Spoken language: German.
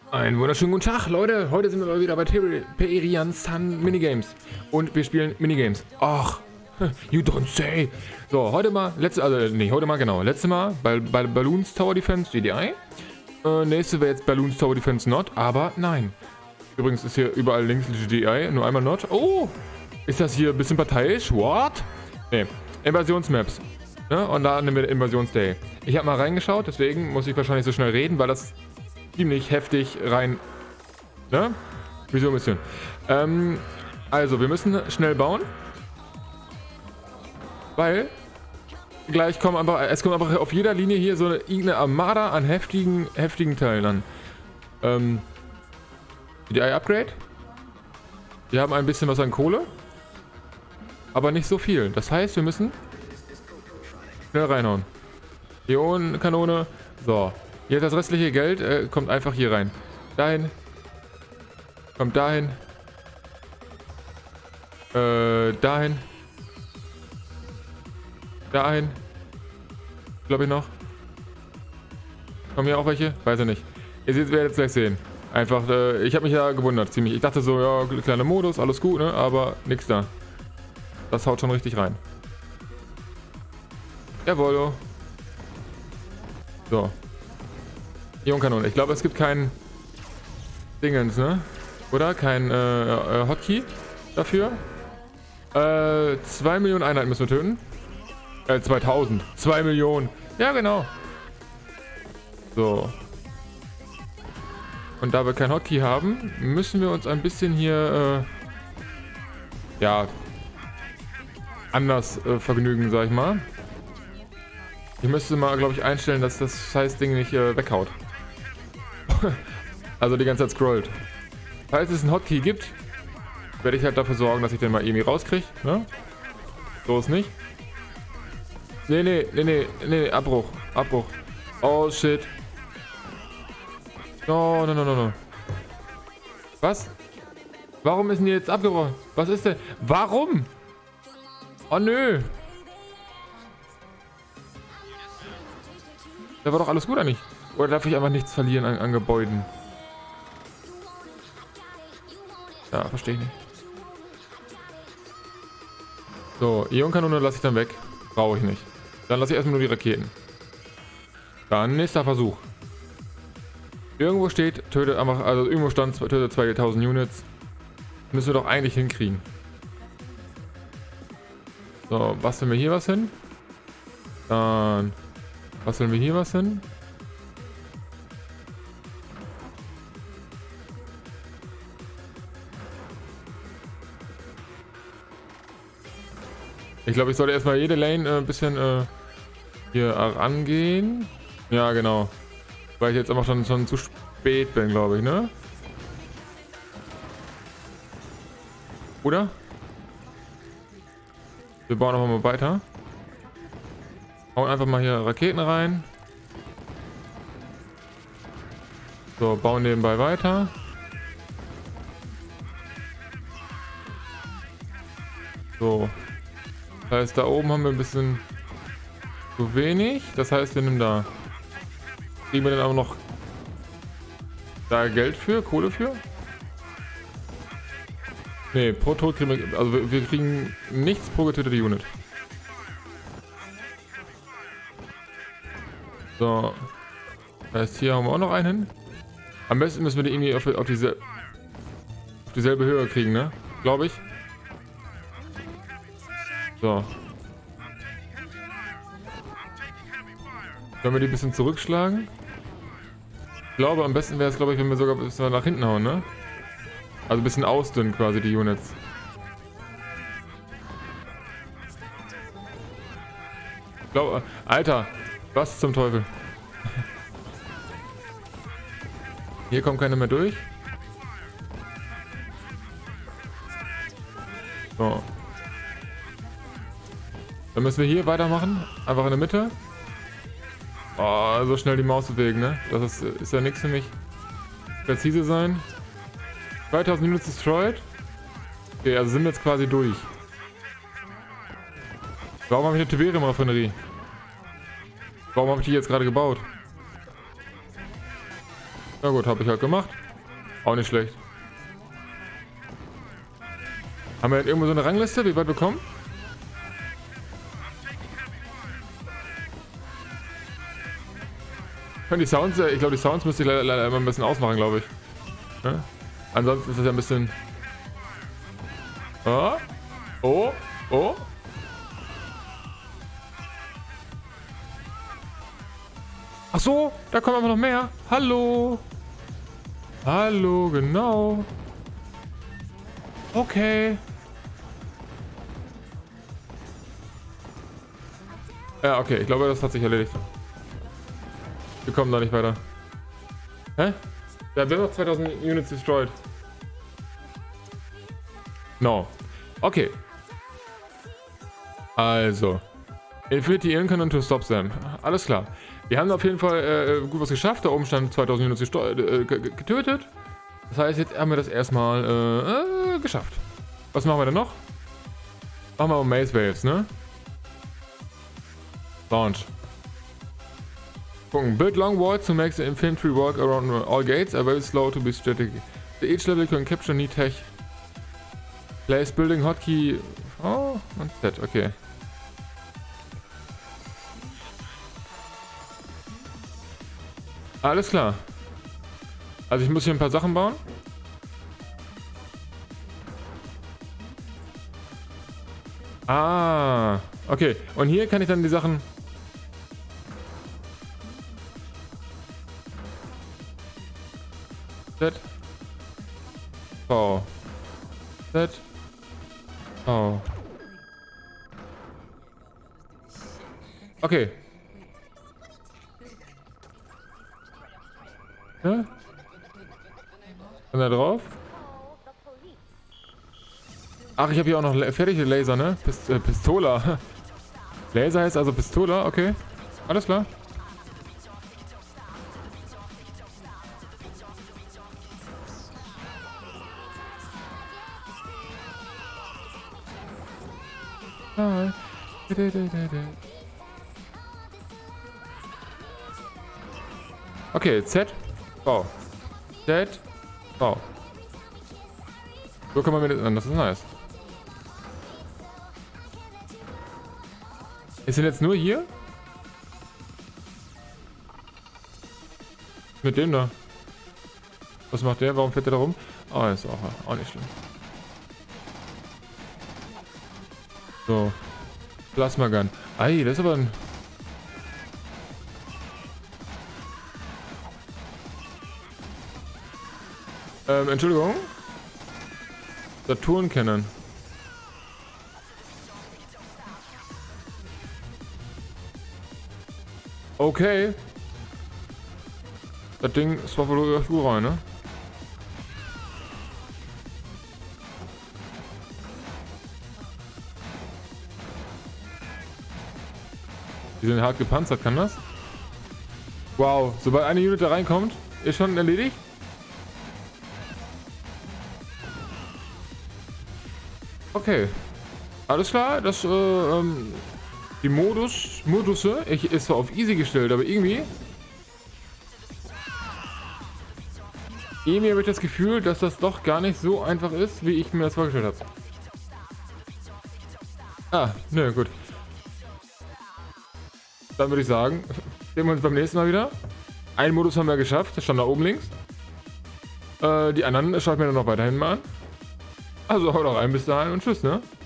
Einen wunderschönen guten Tag, Leute. Heute sind wir mal wieder bei Perian Sun Minigames. Und wir spielen Minigames. Ach, you don't say. So, heute mal, letztes Mal bei Balloons Tower Defense GDI. Nächste wäre jetzt Balloons Tower Defense Not, aber nein. Übrigens ist hier überall links GDI, nur einmal Not. Oh, ist das hier ein bisschen parteiisch? What? Nee, Invasionsmaps. Ja, und da nehmen wir Invasionsday. Ich habe mal reingeschaut, deswegen muss ich wahrscheinlich so schnell reden, weil das ziemlich heftig rein. Ne? Wieso ein bisschen? Also, wir müssen schnell bauen. Weil gleich kommen es kommt einfach auf jeder Linie hier so eine Armada an heftigen Teilen an. Die Upgrade. Wir haben ein bisschen was an Kohle. Aber nicht so viel. Das heißt, wir müssen schnell reinhauen. Ionenkanone. So. Jetzt das restliche Geld kommt einfach hier rein. Dahin. Kommt dahin. Dahin. Dahin. Glaube ich noch. Kommen hier auch welche? Weiß ich nicht. Ihr werdet es gleich sehen. Einfach, ich habe mich ja gewundert ziemlich. Ich dachte so, ja, kleiner Modus, alles gut, ne? Aber nix da. Das haut schon richtig rein. Jawohl. So. Ionenkanone. Ich glaube, es gibt keinen Dingens, ne? Oder? Kein Hotkey dafür. 2 Millionen Einheiten müssen wir töten. 2000. 2 Millionen. Ja, genau. So. Und da wir kein Hotkey haben, müssen wir uns ein bisschen hier, ja, anders vergnügen, sag ich mal. Ich müsste mal, glaube ich, einstellen, dass das Scheißding nicht weghaut. Also die ganze Zeit scrollt. Falls es einen Hotkey gibt, werde ich halt dafür sorgen, dass ich den mal irgendwie rauskriege. Ne? So ist nicht. Nee, Abbruch. Oh shit. No. Was? Warum ist denn die jetzt abgebrochen? Was ist denn? Warum? Oh nö. Da war doch alles gut eigentlich. Oder darf ich einfach nichts verlieren an Gebäuden? Ja, verstehe ich nicht. So, Ionenkanone lasse ich dann weg. Brauche ich nicht. Dann lasse ich erstmal nur die Raketen. Dann nächster Versuch. Irgendwo steht, tötet einfach, also irgendwo stand, tötet 2000 Units. Müssen wir doch eigentlich hinkriegen. So, basteln wir hier was hin. Dann basteln wir hier was hin. Ich glaube, ich sollte erstmal jede Lane ein bisschen hier rangehen. Ja, genau. Weil ich jetzt einfach schon zu spät bin, glaube ich, ne? Oder? Wir bauen noch mal weiter. Hauen einfach mal hier Raketen rein. So, bauen nebenbei weiter. So. Das heißt, da oben haben wir ein bisschen zu wenig. Das heißt, wir nehmen da. Kriegen wir dann aber noch da Geld für? Kohle für? Ne, pro Tod kriegen wir. Also wir kriegen nichts pro getötete Unit. So. Das heißt, hier haben wir auch noch einen hin. Am besten müssen wir die irgendwie auf dieselbe Höhe kriegen, ne? Glaube ich. So. Können wir die ein bisschen zurückschlagen? Ich glaube, am besten wäre es, glaube ich, wenn wir sogar ein bisschen nach hinten hauen, ne? Also ein bisschen ausdünnen quasi die Units. Ich glaube, Alter, was zum Teufel? Hier kommt keiner mehr durch. So. Dann müssen wir hier weitermachen. Einfach in der Mitte. Oh, so schnell die Maus bewegen, ne? Das ist ja nichts für mich. Präzise sein. 2000 Units destroyed. Okay, also sind wir jetzt quasi durch. Warum habe ich eine Tiberium-Raffinerie? Warum habe ich die jetzt gerade gebaut? Na gut, habe ich halt gemacht. Auch nicht schlecht. Haben wir jetzt irgendwo so eine Rangliste, wie weit wir kommen? Die Sounds, ich glaube, die Sounds müsste ich leider immer ein bisschen ausmachen, glaube ich. Ja? Ansonsten ist das ja ein bisschen... Oh, oh, oh. Ach so, da kommen aber noch mehr. Hallo. Hallo, genau. Okay. Ja, okay, ich glaube, das hat sich erledigt. Wir kommen da nicht weiter. Hä? Da wird noch 2000 Units destroyed. No. Okay. Also. Infinity Incannon to stop them. Alles klar. Wir haben auf jeden Fall gut was geschafft. Da oben stand 2000 Units getötet. Das heißt, jetzt haben wir das erstmal geschafft. Was machen wir denn noch? Machen wir Maze Waves, ne? Launch. Gucken. Build long walls to make the infantry walk around all gates are very slow to be static. Each level can capture neat tech. Place building hotkey. Oh, und Z, okay. Alles klar. Also ich muss hier ein paar Sachen bauen. Ah, okay. Und hier kann ich dann die Sachen... Z. V. Z. V. Okay. Ja? Und da drauf? Ach, ich habe hier auch noch fertige Laser, ne? Pistola. Laser heißt also Pistola, okay. Alles klar. Okay, Z, V. Z, V. So kann man mir das an, das ist nice. Ist denn jetzt nur hier? Mit dem da. Was macht der? Warum fährt der da rum? Oh, ist auch nicht schlimm. So. Plasma Gun. Ei, das ist aber ein... Entschuldigung. Saturn Cannon. Okay. Das Ding ist wohl rein, ne? Die sind hart gepanzert, kann das? Wow, sobald eine Unit da reinkommt, ist schon erledigt. Okay. Alles klar, das, die Modusse, ist zwar auf easy gestellt, aber irgendwie habe ich das Gefühl, dass das doch gar nicht so einfach ist, wie ich mir das vorgestellt habe. Ah, ne, gut. Dann würde ich sagen, sehen wir uns beim nächsten Mal wieder. Einen Modus haben wir geschafft, das stand da oben links. Die anderen schaue ich mir dann noch weiterhin mal an. Also haut auch rein, bis dahin und tschüss, ne?